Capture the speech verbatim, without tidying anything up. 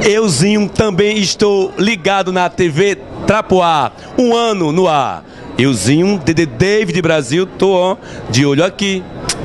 Euzinho, também estou ligado na T V Trapoá, um ano no ar. Euzinho, de David Brasil, tô ó, de olho aqui.